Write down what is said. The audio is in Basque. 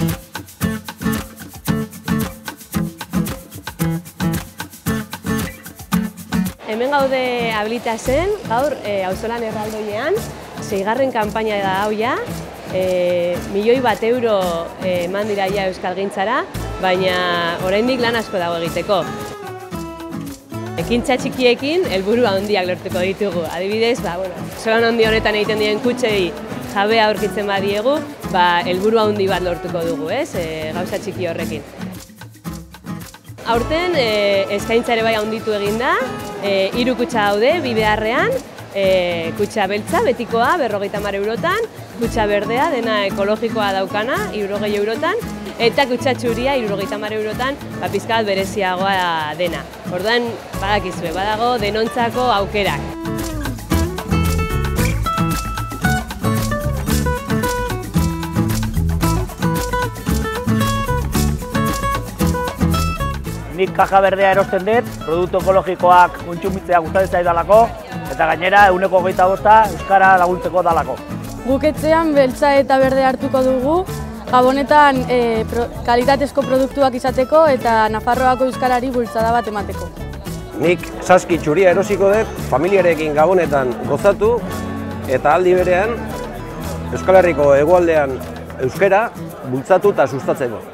Hemen gaude Habilitasen, gaur auzolan erraldoiean, 6. kanpaina da hau ja, €1.000.000 eman dira ja euskalgintzara, baina oraindik lan asko dago egiteko. Ekintza txikiekin helburu handiak lortuko ditugu. Adibidez, auzolan handi honetan egiten diren kutxei jabea aurkitzen badiegu, helburu handi bat lortuko dugu, gauza txiki horrekin. Aurten eskaintza ere bai handitu egin da, 3 kutxa daude, bi beharrean, kutxa beltza, betikoa, €50, kutxa berdea, dena ekologikoa daukana, €60, eta kutxa txuria, €50, pizka bat bereziagoa dena. Orduan, badakizue, badago denontzako aukerak. Nik kaja berdea erosten dut, produktu ekologikoak kontsumitzea gustatzen zaidalako, eta gainera 25% euskara laguntzeko dalako. Guk etxean beltza eta berde hartuko dugu, Gabonetan kalitatezko produktuak izateko eta Nafarroako euskarari bultzada bat emateko. Nik saski txuria erosiko dut, familiarekin Gabonetan gozatu eta aldi berean Euskal Herriko hegoaldean euskara bultzatu eta sustatzeko.